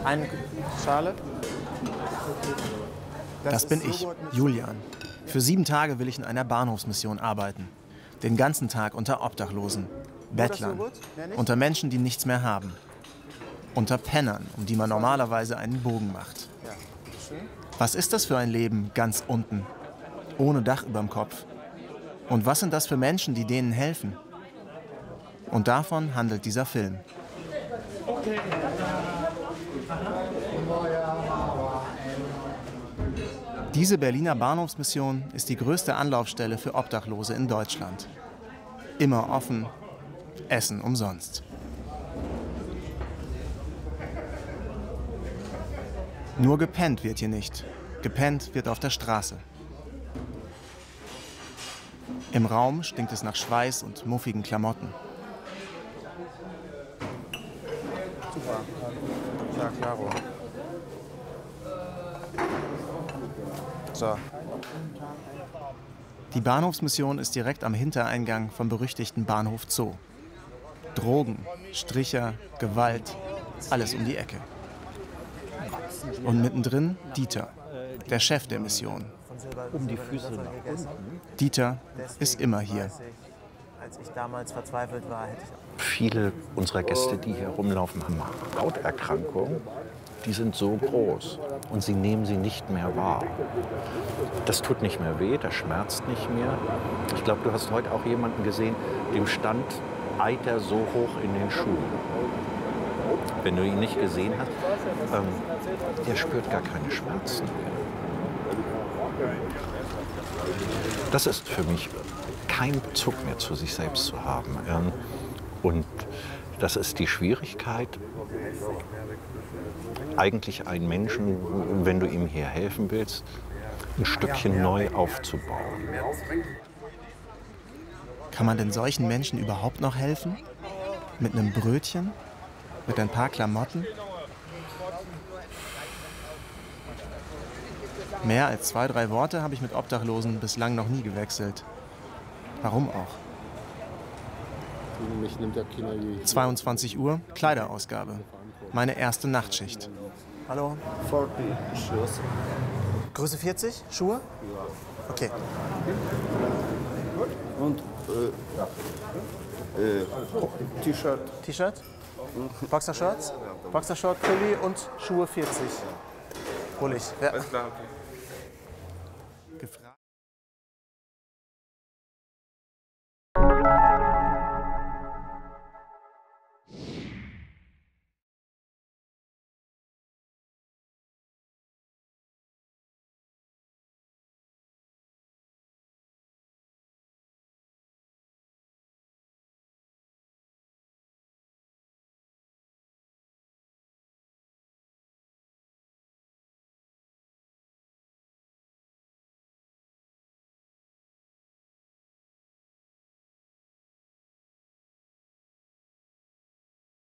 Eine Schale. Das bin ich, Julian. Für 7 Tage will ich in einer Bahnhofsmission arbeiten. Den ganzen Tag unter Obdachlosen, Bettlern, unter Menschen, die nichts mehr haben. Unter Pennern, um die man normalerweise einen Bogen macht. Was ist das für ein Leben ganz unten, ohne Dach überm Kopf? Und was sind das für Menschen, die denen helfen? Und davon handelt dieser Film. Diese Berliner Bahnhofsmission ist die größte Anlaufstelle für Obdachlose in Deutschland. Immer offen, Essen umsonst. Nur gepennt wird hier nicht. Gepennt wird auf der Straße. Im Raum stinkt es nach Schweiß und muffigen Klamotten. Super. Ja, klaro. So. Die Bahnhofsmission ist direkt am Hintereingang vom berüchtigten Bahnhof Zoo. Drogen, Stricher, Gewalt, alles um die Ecke. Und mittendrin Dieter, der Chef der Mission. Um die Füße nach unten. Dieter ist immer hier. Als ich damals verzweifelt war, hätte ich... Viele unserer Gäste, die hier rumlaufen, haben Hauterkrankungen. Die sind so groß und sie nehmen sie nicht mehr wahr. Das tut nicht mehr weh, das schmerzt nicht mehr. Ich glaube, du hast heute auch jemanden gesehen, dem stand Eiter so hoch in den Schuhen. Wenn du ihn nicht gesehen hast, der spürt gar keine Schmerzen mehr. Das ist für mich kein Bezug mehr zu sich selbst zu haben. Und das ist die Schwierigkeit, eigentlich einen Menschen, wenn du ihm hier helfen willst, ein Stückchen neu aufzubauen. Kann man denn solchen Menschen überhaupt noch helfen? Mit einem Brötchen? Mit ein paar Klamotten? Mehr als 2, 3 Worte habe ich mit Obdachlosen bislang noch nie gewechselt. Warum auch? 22 Uhr, Kleiderausgabe. Meine erste Nachtschicht. Hallo? 40 Schuhe. Größe 40 Schuhe? Okay. Und T-Shirt. T-Shirt? Boxershorts? Boxershort, Pulli und Schuhe 40. Hol ich. Ja.